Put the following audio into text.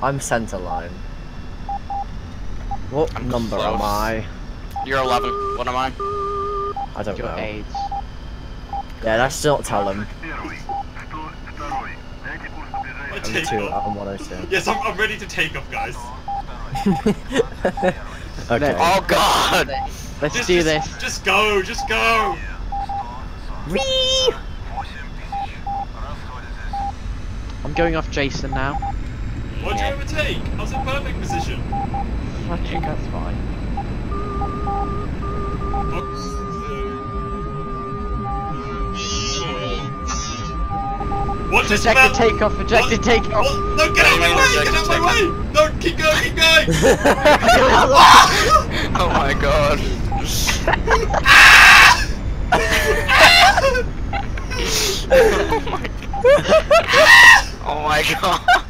I'm centre line. What I'm number close. am I? You're 11. What am I? I don't Your know. AIDS. Yeah, let's not tell him. I I'm take 2, off. I'm 102. Yes, I'm ready to take off, guys. Okay. Oh god! Let's do this. Just go, just go! Whee! I'm going off Jason now. Why'd you overtake? I was in perfect position. I think that's fine. What just Projected about? takeoff, projected takeoff. What? No, get out of my way! Get out of my way! No, keep going, keep going! Oh my god. Oh my god.